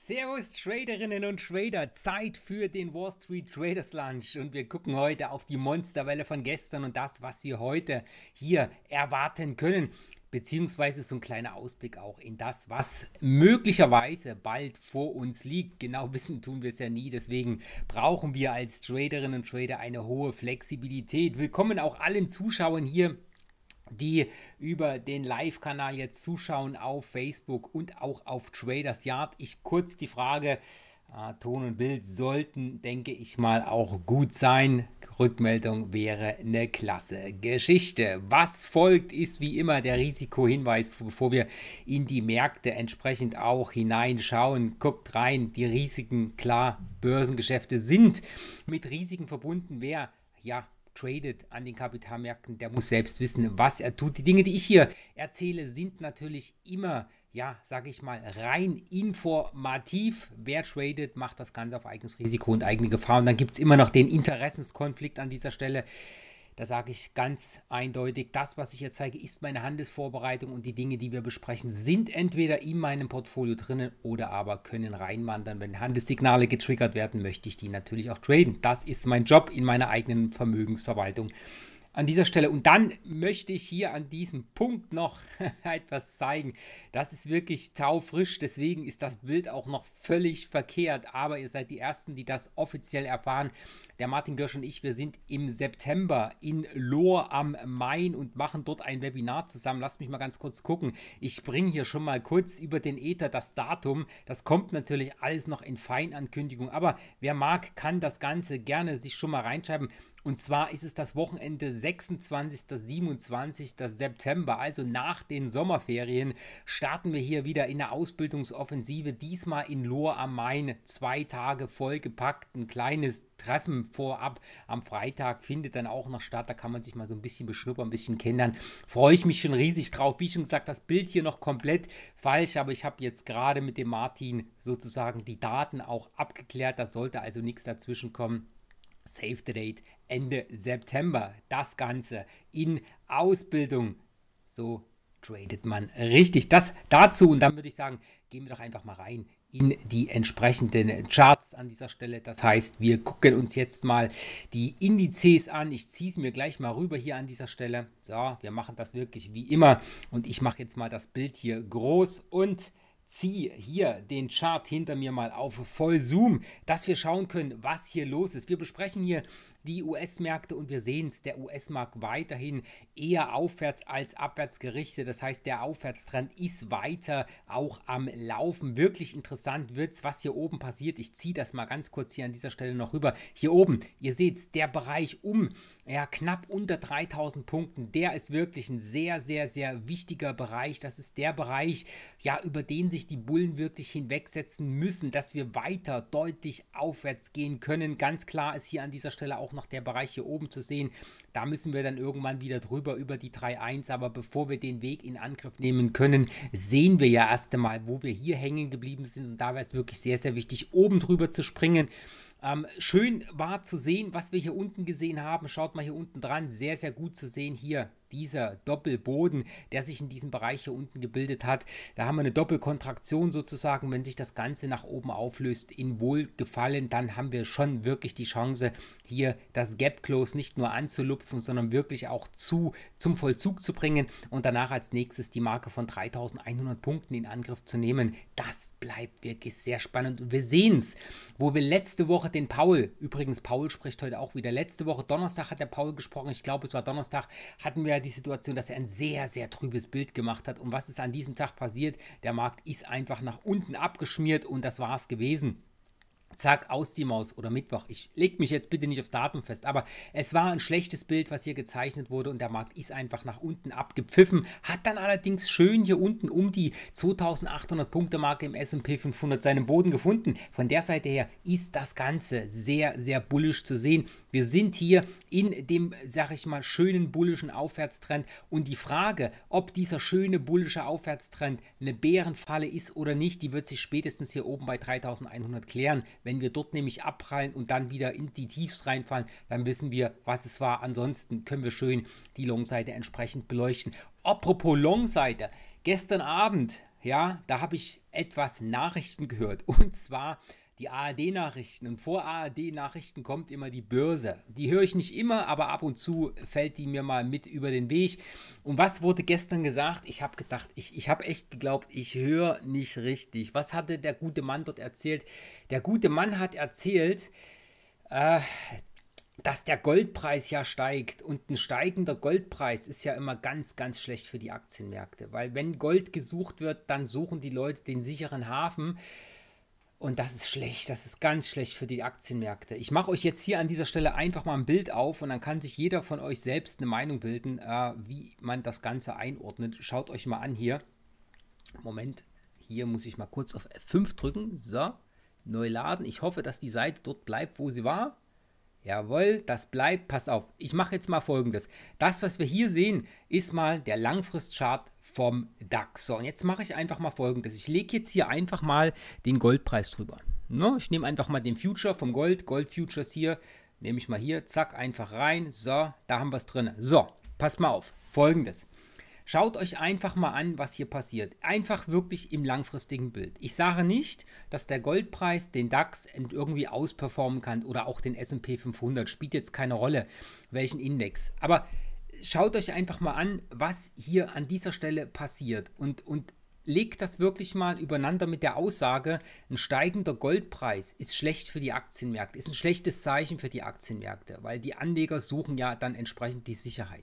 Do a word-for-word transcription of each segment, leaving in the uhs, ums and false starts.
Servus Traderinnen und Trader, Zeit für den Wall Street Traders Lunch und wir gucken heute auf die Monsterwelle von gestern und das, was wir heute hier erwarten können, beziehungsweise so ein kleiner Ausblick auch in das, was möglicherweise bald vor uns liegt. Genau wissen tun wir es ja nie, deswegen brauchen wir als Traderinnen und Trader eine hohe Flexibilität. Willkommen auch allen Zuschauern hier, die über den Live-Kanal jetzt zuschauen auf Facebook und auch auf Traders Yard. Ich kurz die Frage, äh, Ton und Bild sollten, denke ich mal, auch gut sein. Rückmeldung wäre eine klasse Geschichte. Was folgt, ist wie immer der Risikohinweis, bevor wir in die Märkte entsprechend auch hineinschauen. Guckt rein, die Risiken, klar, Börsengeschäfte sind mit Risiken verbunden. Wer, ja, tradet an den Kapitalmärkten, der muss selbst wissen, was er tut. Die Dinge, die ich hier erzähle, sind natürlich immer, ja, sage ich mal, rein informativ. Wer tradet, macht das Ganze auf eigenes Risiko und eigene Gefahr. Und dann gibt es immer noch den Interessenskonflikt an dieser Stelle. Da sage ich ganz eindeutig, das, was ich jetzt zeige, ist meine Handelsvorbereitung und die Dinge, die wir besprechen, sind entweder in meinem Portfolio drinnen oder aber können reinwandern. Wenn Handelssignale getriggert werden, möchte ich die natürlich auch traden. Das ist mein Job in meiner eigenen Vermögensverwaltung an dieser Stelle. Und dann möchte ich hier an diesem Punkt noch etwas zeigen. Das ist wirklich taufrisch, deswegen ist das Bild auch noch völlig verkehrt. Aber ihr seid die Ersten, die das offiziell erfahren. Der Martin Görsch und ich, wir sind im September in Lohr am Main und machen dort ein Webinar zusammen. Lasst mich mal ganz kurz gucken. Ich bringe hier schon mal kurz über den Äther das Datum. Das kommt natürlich alles noch in Feinankündigung. Aber wer mag, kann das Ganze gerne sich schon mal reinschreiben. Und zwar ist es das Wochenende sechsundzwanzigsten bis siebenundzwanzigsten September, also nach den Sommerferien, starten wir hier wieder in der Ausbildungsoffensive, diesmal in Lohr am Main, zwei Tage vollgepackt, ein kleines Treffen vorab am Freitag findet dann auch noch statt, da kann man sich mal so ein bisschen beschnuppern, ein bisschen kennenlernen, freue ich mich schon riesig drauf, wie schon gesagt, das Bild hier noch komplett falsch, aber ich habe jetzt gerade mit dem Martin sozusagen die Daten auch abgeklärt, da sollte also nichts dazwischen kommen. Save the date, Ende September. Das Ganze in Ausbildung. So tradet man richtig. Das dazu. Und dann würde ich sagen, gehen wir doch einfach mal rein in die entsprechenden Charts an dieser Stelle. Das heißt, wir gucken uns jetzt mal die Indizes an. Ich ziehe es mir gleich mal rüber hier an dieser Stelle. So, wir machen das wirklich wie immer. Und ich mache jetzt mal das Bild hier groß und ziehe hier den Chart hinter mir mal auf Vollzoom, dass wir schauen können, was hier los ist. Wir besprechen hier die U S-Märkte und wir sehen es, der U S-Markt weiterhin eher aufwärts als abwärts gerichtet. Das heißt, der Aufwärtstrend ist weiter auch am Laufen. Wirklich interessant wird es, was hier oben passiert. Ich ziehe das mal ganz kurz hier an dieser Stelle noch rüber. Hier oben, ihr seht es, der Bereich um ja, knapp unter dreitausend Punkten, der ist wirklich ein sehr, sehr, sehr wichtiger Bereich. Das ist der Bereich, ja, über den sich die Bullen wirklich hinwegsetzen müssen, dass wir weiter deutlich aufwärts gehen können. Ganz klar ist hier an dieser Stelle auch noch der Bereich hier oben zu sehen. Da müssen wir dann irgendwann wieder drüber über die drei Komma eins, aber bevor wir den Weg in Angriff nehmen können, sehen wir ja erst einmal, wo wir hier hängen geblieben sind und da wäre es wirklich sehr, sehr wichtig, oben drüber zu springen. Ähm, schön war zu sehen, was wir hier unten gesehen haben. Schaut mal hier unten dran, sehr, sehr gut zu sehen hier. Dieser Doppelboden, der sich in diesem Bereich hier unten gebildet hat. Da haben wir eine Doppelkontraktion sozusagen. Wenn sich das Ganze nach oben auflöst in Wohlgefallen, dann haben wir schon wirklich die Chance, hier das Gap Close nicht nur anzulupfen, sondern wirklich auch zu, zum Vollzug zu bringen und danach als nächstes die Marke von dreitausendeinhundert Punkten in Angriff zu nehmen. Das bleibt wirklich sehr spannend und wir sehen es, wo wir letzte Woche den Paul, übrigens Paul spricht heute auch wieder, letzte Woche Donnerstag hat der Paul gesprochen, ich glaube es war Donnerstag, hatten wir die Situation, dass er ein sehr, sehr trübes Bild gemacht hat. Und was ist an diesem Tag passiert? Der Markt ist einfach nach unten abgeschmiert und das war es gewesen. Zack, aus die Maus oder Mittwoch. Ich lege mich jetzt bitte nicht aufs Datum fest, aber es war ein schlechtes Bild, was hier gezeichnet wurde und der Markt ist einfach nach unten abgepfiffen, hat dann allerdings schön hier unten um die zweitausendachthundert Punkte Marke im S und P fünfhundert seinen Boden gefunden. Von der Seite her ist das Ganze sehr, sehr bullisch zu sehen. Wir sind hier in dem, sag ich mal, schönen bullischen Aufwärtstrend und die Frage, ob dieser schöne bullische Aufwärtstrend eine Bärenfalle ist oder nicht, die wird sich spätestens hier oben bei dreitausendeinhundert klären. Wenn wir dort nämlich abprallen und dann wieder in die Tiefs reinfallen, dann wissen wir, was es war. Ansonsten können wir schön die Long-Seite entsprechend beleuchten. Apropos Long-Seite, gestern Abend ja, da habe ich etwas Nachrichten gehört. Und zwar die A R D-Nachrichten. Und vor A R D-Nachrichten kommt immer die Börse. Die höre ich nicht immer, aber ab und zu fällt die mir mal mit über den Weg. Und was wurde gestern gesagt? Ich habe gedacht, ich, ich habe echt geglaubt, ich höre nicht richtig. Was hatte der gute Mann dort erzählt? Der gute Mann hat erzählt, äh, dass der Goldpreis ja steigt, und ein steigender Goldpreis ist ja immer ganz, ganz schlecht für die Aktienmärkte, weil wenn Gold gesucht wird, dann suchen die Leute den sicheren Hafen, und das ist schlecht, das ist ganz schlecht für die Aktienmärkte. Ich mache euch jetzt hier an dieser Stelle einfach mal ein Bild auf, und dann kann sich jeder von euch selbst eine Meinung bilden, äh, wie man das Ganze einordnet. Schaut euch mal an hier. Moment, hier muss ich mal kurz auf F fünf drücken. So, neu laden. Ich hoffe, dass die Seite dort bleibt, wo sie war. Jawohl, das bleibt. Pass auf, ich mache jetzt mal Folgendes. Das, was wir hier sehen, ist mal der Langfristchart vom DAX. So, und jetzt mache ich einfach mal Folgendes. Ich lege jetzt hier einfach mal den Goldpreis drüber. No, ich nehme einfach mal den Future vom Gold, Gold Futures hier, nehme ich mal hier, zack, einfach rein. So, da haben wir es drin. So, passt mal auf. Folgendes. Schaut euch einfach mal an, was hier passiert. Einfach wirklich im langfristigen Bild. Ich sage nicht, dass der Goldpreis den DAX irgendwie ausperformen kann oder auch den S und P fünfhundert. Spielt jetzt keine Rolle, welchen Index. Aber schaut euch einfach mal an, was hier an dieser Stelle passiert. Und, und legt das wirklich mal übereinander mit der Aussage, ein steigender Goldpreis ist schlecht für die Aktienmärkte, ist ein schlechtes Zeichen für die Aktienmärkte, weil die Anleger suchen ja dann entsprechend die Sicherheit.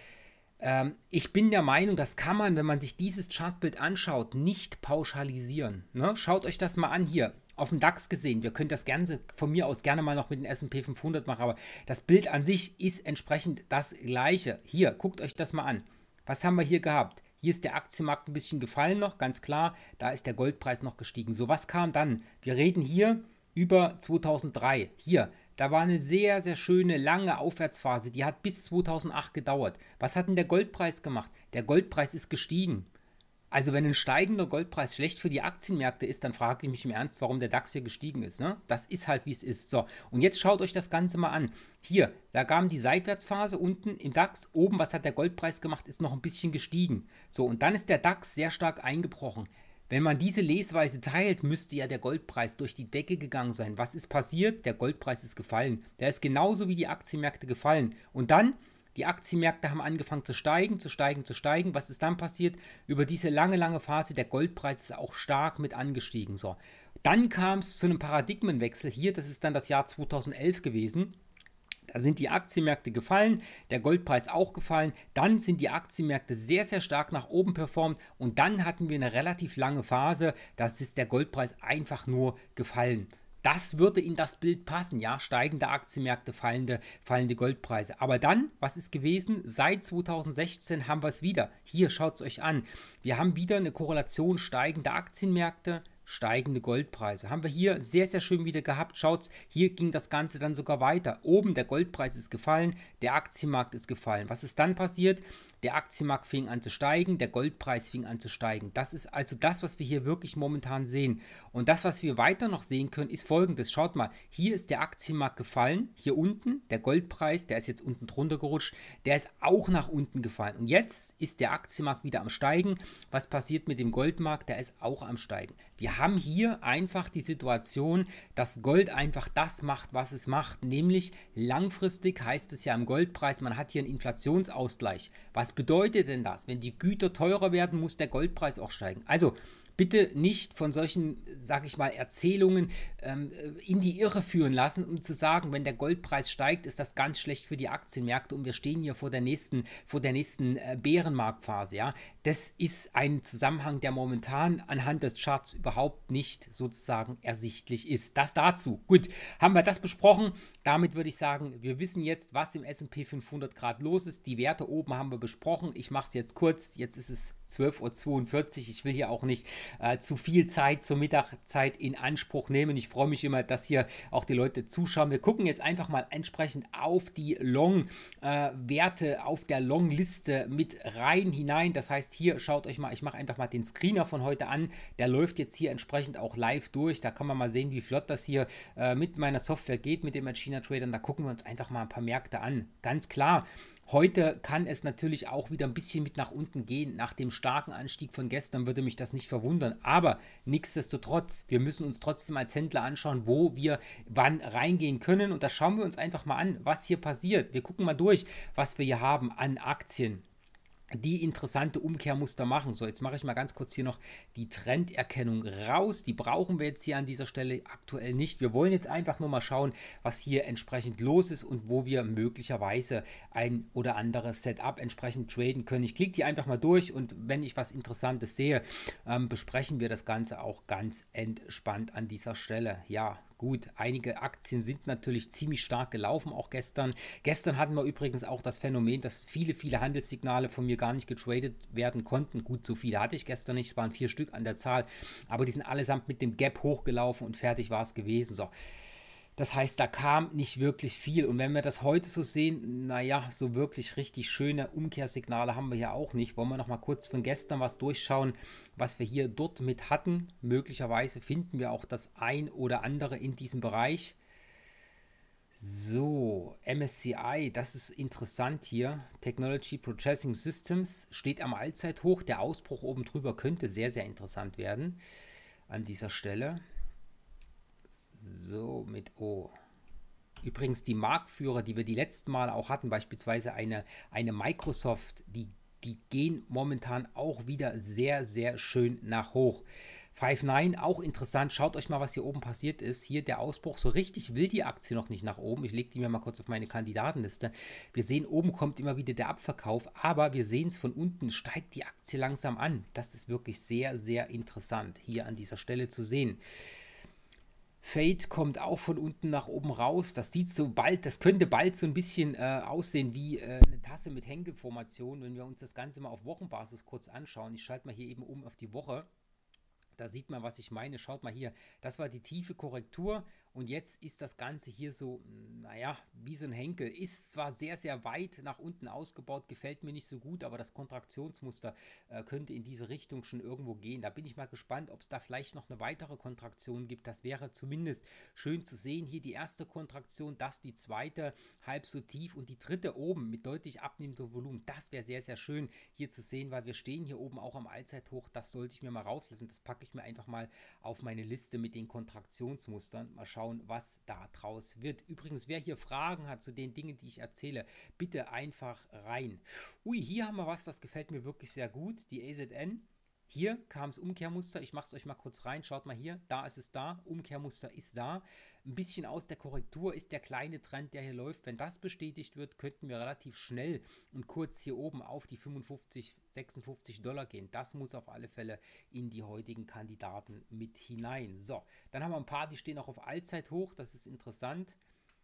Ich bin der Meinung, das kann man, wenn man sich dieses Chartbild anschaut, nicht pauschalisieren. Ne? Schaut euch das mal an hier, auf dem DAX gesehen. Wir können das gerne von mir aus gerne mal noch mit dem S und P fünfhundert machen, aber das Bild an sich ist entsprechend das gleiche. Hier, guckt euch das mal an. Was haben wir hier gehabt? Hier ist der Aktienmarkt ein bisschen gefallen noch, ganz klar. Da ist der Goldpreis noch gestiegen. So, was kam dann? Wir reden hier über zweitausenddrei. Hier, da war eine sehr, sehr schöne, lange Aufwärtsphase. Die hat bis zweitausendacht gedauert. Was hat denn der Goldpreis gemacht? Der Goldpreis ist gestiegen. Also wenn ein steigender Goldpreis schlecht für die Aktienmärkte ist, dann frage ich mich im Ernst, warum der DAX hier gestiegen ist. Ne? Das ist halt, wie es ist. So, und jetzt schaut euch das Ganze mal an. Hier, da kam die Seitwärtsphase unten im DAX. Oben, was hat der Goldpreis gemacht, ist noch ein bisschen gestiegen. So, und dann ist der DAX sehr stark eingebrochen. Wenn man diese Lesweise teilt, müsste ja der Goldpreis durch die Decke gegangen sein. Was ist passiert? Der Goldpreis ist gefallen. Der ist genauso wie die Aktienmärkte gefallen. Und dann, die Aktienmärkte haben angefangen zu steigen, zu steigen, zu steigen. Was ist dann passiert? Über diese lange, lange Phase, der Goldpreis ist auch stark mit angestiegen. So. Dann kam es zu einem Paradigmenwechsel hier. Das ist dann das Jahr zweitausendelf gewesen. Da sind die Aktienmärkte gefallen, der Goldpreis auch gefallen, dann sind die Aktienmärkte sehr, sehr stark nach oben performt, und dann hatten wir eine relativ lange Phase, da ist der Goldpreis einfach nur gefallen. Das würde in das Bild passen, ja, steigende Aktienmärkte, fallende, fallende Goldpreise. Aber dann, was ist gewesen? Seit zweitausendsechzehn haben wir es wieder. Hier, schaut es euch an. Wir haben wieder eine Korrelation steigende Aktienmärkte, steigende Goldpreise. Haben wir hier sehr, sehr schön wieder gehabt. Schaut's, hier ging das Ganze dann sogar weiter. Oben der Goldpreis ist gefallen, der Aktienmarkt ist gefallen. Was ist dann passiert? Der Aktienmarkt fing an zu steigen, der Goldpreis fing an zu steigen. Das ist also das, was wir hier wirklich momentan sehen. Und das, was wir weiter noch sehen können, ist Folgendes. Schaut mal, hier ist der Aktienmarkt gefallen, hier unten, der Goldpreis, der ist jetzt unten drunter gerutscht, der ist auch nach unten gefallen. Und jetzt ist der Aktienmarkt wieder am Steigen. Was passiert mit dem Goldmarkt? Der ist auch am Steigen. Wir haben hier einfach die Situation, dass Gold einfach das macht, was es macht, nämlich langfristig heißt es ja im Goldpreis, man hat hier einen Inflationsausgleich. Was bedeutet denn das? Wenn die Güter teurer werden, muss der Goldpreis auch steigen. Also bitte nicht von solchen, sage ich mal, Erzählungen ähm, in die Irre führen lassen, um zu sagen, wenn der Goldpreis steigt, ist das ganz schlecht für die Aktienmärkte und wir stehen hier vor der nächsten, vor der nächsten äh, Bärenmarktphase. Ja? Das ist ein Zusammenhang, der momentan anhand des Charts überhaupt nicht sozusagen ersichtlich ist. Das dazu. Gut, haben wir das besprochen. Damit würde ich sagen, wir wissen jetzt, was im S und P fünfhundert Grad los ist. Die Werte oben haben wir besprochen. Ich mache es jetzt kurz. Jetzt ist es zwölf Uhr zweiundvierzig. Ich will hier auch nicht äh, zu viel Zeit zur Mittagszeit in Anspruch nehmen. Ich freue mich immer, dass hier auch die Leute zuschauen. Wir gucken jetzt einfach mal entsprechend auf die Long-Werte, äh, auf der Long-Liste mit rein hinein. Das heißt, hier schaut euch mal, ich mache einfach mal den Screener von heute an. Der läuft jetzt hier entsprechend auch live durch. Da kann man mal sehen, wie flott das hier äh, mit meiner Software geht, mit den Machina Tradern. Da gucken wir uns einfach mal ein paar Märkte an. Ganz klar. Heute kann es natürlich auch wieder ein bisschen mit nach unten gehen nach dem starken Anstieg von gestern würde mich das nicht verwundern. Aber nichtsdestotrotz, wir müssen uns trotzdem als Händler anschauen, wo wir wann reingehen können. Und da schauen wir uns einfach mal an, was hier passiert. Wir gucken mal durch, was wir hier haben an Aktien, die interessante Umkehrmuster machen. So, jetzt mache ich mal ganz kurz hier noch die Trenderkennung raus. Die brauchen wir jetzt hier an dieser Stelle aktuell nicht. Wir wollen jetzt einfach nur mal schauen, was hier entsprechend los ist und wo wir möglicherweise ein oder anderes Setup entsprechend traden können. Ich klicke die einfach mal durch und wenn ich was Interessantes sehe, ähm, besprechen wir das Ganze auch ganz entspannt an dieser Stelle. Ja, gut, einige Aktien sind natürlich ziemlich stark gelaufen, auch gestern. Gestern hatten wir übrigens auch das Phänomen, dass viele, viele Handelssignale von mir gar nicht getradet werden konnten. Gut, so viele hatte ich gestern nicht, es waren vier Stück an der Zahl, aber die sind allesamt mit dem Gap hochgelaufen und fertig war es gewesen. So. Das heißt, da kam nicht wirklich viel. Und wenn wir das heute so sehen, naja, so wirklich richtig schöne Umkehrsignale haben wir ja auch nicht. Wollen wir noch mal kurz von gestern was durchschauen, was wir hier dort mit hatten. Möglicherweise finden wir auch das ein oder andere in diesem Bereich. So, M S C I, das ist interessant hier. Technology Processing Systems steht am Allzeithoch. Der Ausbruch oben drüber könnte sehr, sehr interessant werden an dieser Stelle. So, mit O. Übrigens die Marktführer, die wir die letzten Mal auch hatten, beispielsweise eine, eine Microsoft, die, die gehen momentan auch wieder sehr, sehr schön nach hoch. Five Nine, auch interessant. Schaut euch mal, was hier oben passiert ist. Hier der Ausbruch. So richtig will die Aktie noch nicht nach oben. Ich lege die mir mal kurz auf meine Kandidatenliste. Wir sehen, oben kommt immer wieder der Abverkauf, aber wir sehen es von unten, steigt die Aktie langsam an. Das ist wirklich sehr, sehr interessant, hier an dieser Stelle zu sehen. Fade kommt auch von unten nach oben raus. Das sieht so bald, das könnte bald so ein bisschen äh, aussehen wie äh, eine Tasse mit Henkelformation, wenn wir uns das Ganze mal auf Wochenbasis kurz anschauen. Ich schalte mal hier eben um auf die Woche. Da sieht man, was ich meine. Schaut mal hier, das war die tiefe Korrektur und jetzt ist das Ganze hier so, naja, wie so ein Henkel. Ist zwar sehr, sehr weit nach unten ausgebaut, gefällt mir nicht so gut, aber das Kontraktionsmuster äh, könnte in diese Richtung schon irgendwo gehen. Da bin ich mal gespannt, ob es da vielleicht noch eine weitere Kontraktion gibt. Das wäre zumindest schön zu sehen. Hier die erste Kontraktion, das die zweite, halb so tief und die dritte oben mit deutlich abnehmendem Volumen. Das wäre sehr, sehr schön hier zu sehen, weil wir stehen hier oben auch am Allzeithoch. Das sollte ich mir mal rauslassen. Das packe ich mir einfach mal auf meine Liste mit den Kontraktionsmustern. Mal schauen, was da draus wird. Übrigens, wer hier Fragen hat zu den Dingen, die ich erzähle, bitte einfach rein. Ui, hier haben wir was, das gefällt mir wirklich sehr gut. Die A Z N. Hier kam es Umkehrmuster. Ich mache es euch mal kurz rein. Schaut mal hier. Da ist es da. Umkehrmuster ist da. Ein bisschen aus der Korrektur ist der kleine Trend, der hier läuft. Wenn das bestätigt wird, könnten wir relativ schnell und kurz hier oben auf die fünfundfünfzig, sechsundfünfzig Dollar gehen. Das muss auf alle Fälle in die heutigen Kandidaten mit hinein. So, dann haben wir ein paar, die stehen auch auf Allzeithoch. Das ist interessant.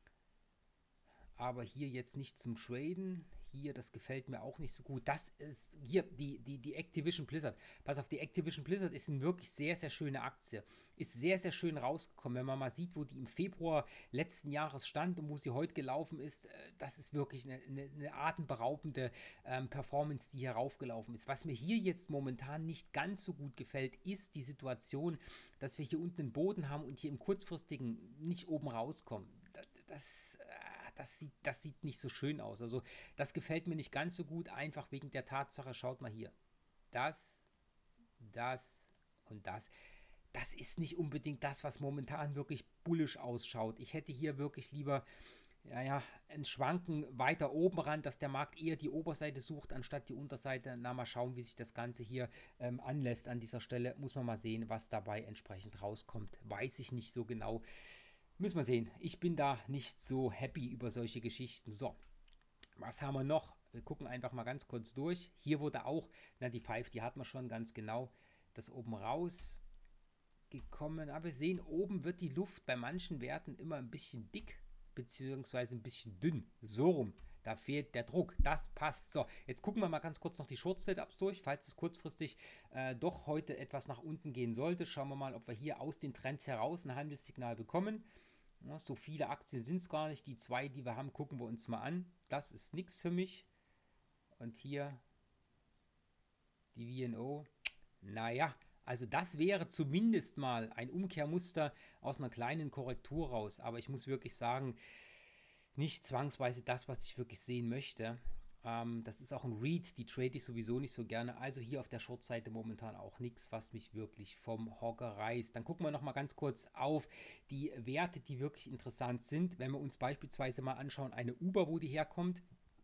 Aber hier jetzt nicht zum Traden. Hier, das gefällt mir auch nicht so gut. Das ist hier die, die, die Activision Blizzard. Pass auf, die Activision Blizzard ist eine wirklich sehr, sehr schöne Aktie. Ist sehr, sehr schön rausgekommen. Wenn man mal sieht, wo die im Februar letzten Jahres stand und wo sie heute gelaufen ist, das ist wirklich eine, eine, eine atemberaubende ähm, Performance, die hier raufgelaufen ist. Was mir hier jetzt momentan nicht ganz so gut gefällt, ist die Situation, dass wir hier unten einen Boden haben und hier im kurzfristigen nicht oben rauskommen. Das, das Das sieht, das sieht nicht so schön aus. Also das gefällt mir nicht ganz so gut, einfach wegen der Tatsache, schaut mal hier. Das, das und das. Das ist nicht unbedingt das, was momentan wirklich bullisch ausschaut. Ich hätte hier wirklich lieber, ja, ja, ein Schwanken weiter oben ran, dass der Markt eher die Oberseite sucht, anstatt die Unterseite. Na, mal schauen, wie sich das Ganze hier ähm, anlässt an dieser Stelle. Muss man mal sehen, was dabei entsprechend rauskommt. Weiß ich nicht so genau. Müssen wir sehen. Ich bin da nicht so happy über solche Geschichten. So, was haben wir noch? Wir gucken einfach mal ganz kurz durch. Hier wurde auch, na die fünf, die hat man schon ganz genau, das oben raus gekommen. Aber wir sehen, oben wird die Luft bei manchen Werten immer ein bisschen dick, beziehungsweise ein bisschen dünn. So rum. Da fehlt der Druck. Das passt. So, jetzt gucken wir mal ganz kurz noch die Short-Setups durch. Falls es kurzfristig äh, doch heute etwas nach unten gehen sollte, schauen wir mal, ob wir hier aus den Trends heraus ein Handelssignal bekommen. Ja, so viele Aktien sind es gar nicht. Die zwei, die wir haben, gucken wir uns mal an. Das ist nichts für mich. Und hier die V N O. Naja, also das wäre zumindest mal ein Umkehrmuster aus einer kleinen Korrektur raus. Aber ich muss wirklich sagen, nicht zwangsweise das, was ich wirklich sehen möchte. Ähm, das ist auch ein Read, die trade ich sowieso nicht so gerne. Also hier auf der Short-Seite momentan auch nichts, was mich wirklich vom Hocker reißt. Dann gucken wir nochmal ganz kurz auf die Werte, die wirklich interessant sind. Wenn wir uns beispielsweise mal anschauen, eine Uber, wo die herkommt.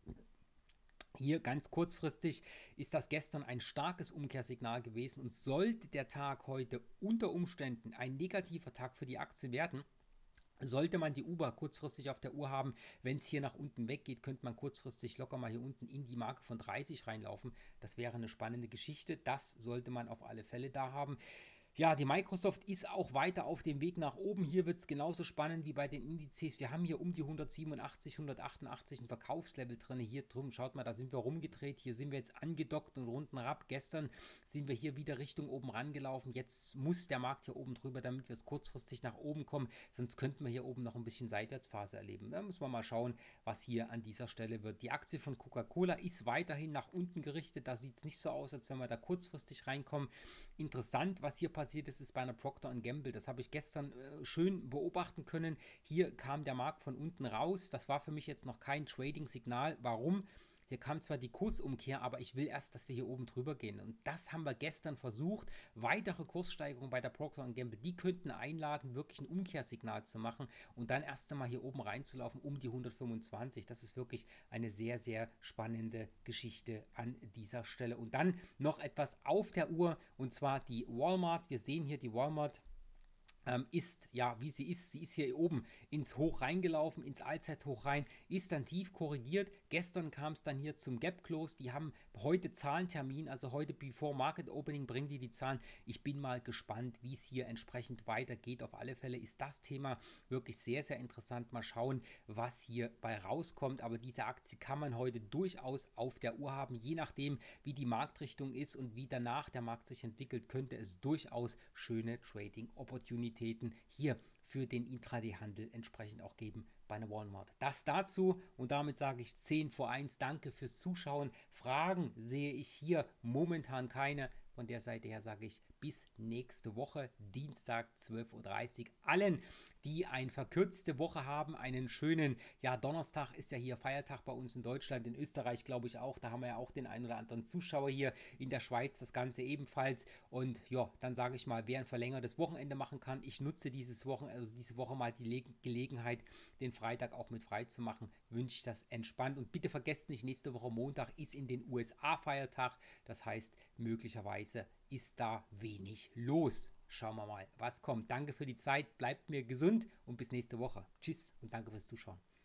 Hier ganz kurzfristig ist das gestern ein starkes Umkehrsignal gewesen und sollte der Tag heute unter Umständen ein negativer Tag für die Aktie werden, sollte man die Uber kurzfristig auf der Uhr haben, wenn es hier nach unten weggeht, könnte man kurzfristig locker mal hier unten in die Marke von dreißig reinlaufen. Das wäre eine spannende Geschichte. Das sollte man auf alle Fälle da haben. Ja, die Microsoft ist auch weiter auf dem Weg nach oben. Hier wird es genauso spannend wie bei den Indizes. Wir haben hier um die hundertsiebenundachtzig, hundertachtundachtzig ein Verkaufslevel drin. Hier drum, schaut mal, da sind wir rumgedreht. Hier sind wir jetzt angedockt und runden ab. Gestern sind wir hier wieder Richtung oben rangelaufen. Jetzt muss der Markt hier oben drüber, damit wir es kurzfristig nach oben kommen. Sonst könnten wir hier oben noch ein bisschen Seitwärtsphase erleben. Da müssen wir mal schauen, was hier an dieser Stelle wird. Die Aktie von Coca-Cola ist weiterhin nach unten gerichtet. Da sieht es nicht so aus, als wenn wir da kurzfristig reinkommen. Interessant, was hier passiert. Passiert ist, ist bei einer Procter and Gamble. Das habe ich gestern äh, schön beobachten können. Hier kam der Markt von unten raus. Das war für mich jetzt noch kein Trading-Signal. Warum? Hier kam zwar die Kursumkehr, aber ich will erst, dass wir hier oben drüber gehen. Und das haben wir gestern versucht. Weitere Kurssteigerungen bei der Procter and Gamble, die könnten einladen, wirklich ein Umkehrsignal zu machen und dann erst einmal hier oben reinzulaufen um die hundertfünfundzwanzig. Das ist wirklich eine sehr, sehr spannende Geschichte an dieser Stelle. Und dann noch etwas auf der Uhr, und zwar die Walmart. Wir sehen hier die Walmart. Ähm, ist, ja, wie sie ist, sie ist hier oben ins Hoch reingelaufen, ins Allzeithoch rein, ist dann tief korrigiert. Gestern kam es dann hier zum Gap Close, die haben heute Zahlentermin, also heute Before Market Opening bringen die die Zahlen. Ich bin mal gespannt, wie es hier entsprechend weitergeht. Auf alle Fälle ist das Thema wirklich sehr, sehr interessant. Mal schauen, was hier bei rauskommt, aber diese Aktie kann man heute durchaus auf der Uhr haben, je nachdem, wie die Marktrichtung ist und wie danach der Markt sich entwickelt, könnte es durchaus schöne Trading-Opportunitäten hier für den Intraday-Handel entsprechend auch geben bei einer Walmart. Das dazu, und damit sage ich zehn vor eins. Danke fürs Zuschauen. Fragen sehe ich hier momentan keine. Von der Seite her sage ich bis nächste Woche, Dienstag zwölf Uhr dreißig. Allen, die eine verkürzte Woche haben, einen schönen, ja, Donnerstag ist ja hier Feiertag bei uns in Deutschland, in Österreich glaube ich auch. Da haben wir ja auch den einen oder anderen Zuschauer hier, in der Schweiz das Ganze ebenfalls. Und ja, dann sage ich mal, wer ein verlängertes Wochenende machen kann, ich nutze dieses Wochen, also diese Woche mal die Le Gelegenheit, den Freitag auch mit frei zu machen, wünsche ich das entspannt. Und bitte vergesst nicht, nächste Woche Montag ist in den U S A Feiertag. Das heißt, möglicherweise ist da wenig los. Schauen wir mal, was kommt. Danke für die Zeit, bleibt mir gesund und bis nächste Woche. Tschüss und danke fürs Zuschauen.